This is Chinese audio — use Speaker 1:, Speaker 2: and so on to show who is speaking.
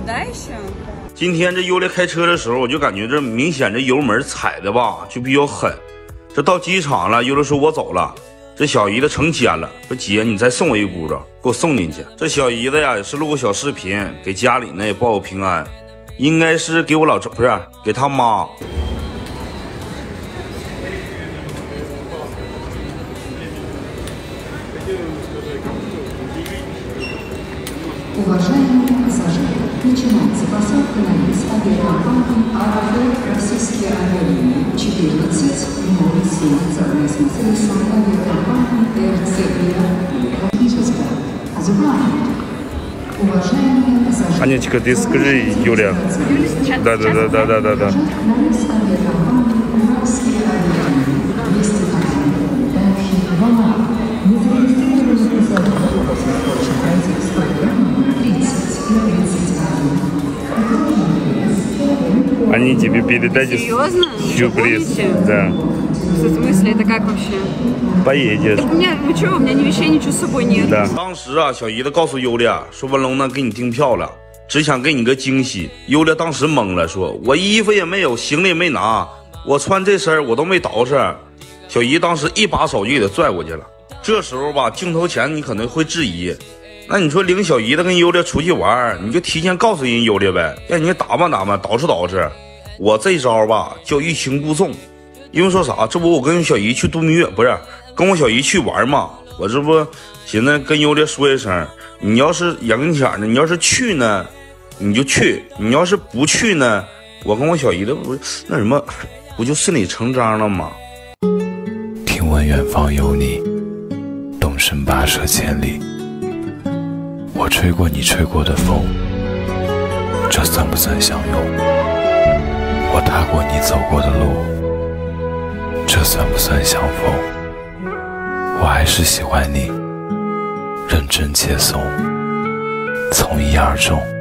Speaker 1: 今天这优烈开车的时候，我就感觉这明显这油门踩的吧就比较狠。这到机场了，优烈说我走了，这小姨子成天了，说姐你再送我一轱辘，给我送进去。这小姨子呀也是录个小视频，给家里呢也报个平安，应该是给我不是给他妈。
Speaker 2: Уважаемые пассажиры, начинается посадка на рейс авиакомпании АВ «Российские авиалинии» 14 07 совместно с рейсом авиакомпании РЦИА правительства. Уважаемые пассажиры,
Speaker 1: Анечка, ты скажи Юля. Да.
Speaker 2: на рейс авиакомпании «Российские авиалинии» 201 дальше Волна. Незарегистрированные пассажиры пройти с
Speaker 1: Они тебе передали сюрприз. Да.
Speaker 3: В смысле, это как вообще?
Speaker 1: Поедешь.
Speaker 3: Так у меня, вы что, у меня ни вещей, ничего с собой нет.
Speaker 1: Да.当时啊，小姨子告诉优烈说文龙呢给你订票了，只想给你个惊喜。优烈当时懵了，说我衣服也没有，行李也没拿，我穿这身我都没捯饬。小姨当时一把手就给他拽过去了。这时候吧，镜头前你可能会质疑，那你说领小姨子跟优烈出去玩，你就提前告诉人优烈呗，让人家打扮打扮，捯饬捯饬。我这招吧叫欲擒故纵，因为说啥，这不我跟小姨去度蜜月，不是跟我小姨去玩嘛，我这不寻思跟优烈说一声，你要是眼跟前呢，你要是去呢你就去，你要是不去呢，我跟我小姨子不那什么，不就顺理成章了吗？
Speaker 4: 听闻远方有你，动身跋涉千里，我吹过你吹过的风，这算不算相拥？我踏过你走过的路，这算不算相逢？我还是喜欢你，认真且怂，从一而终。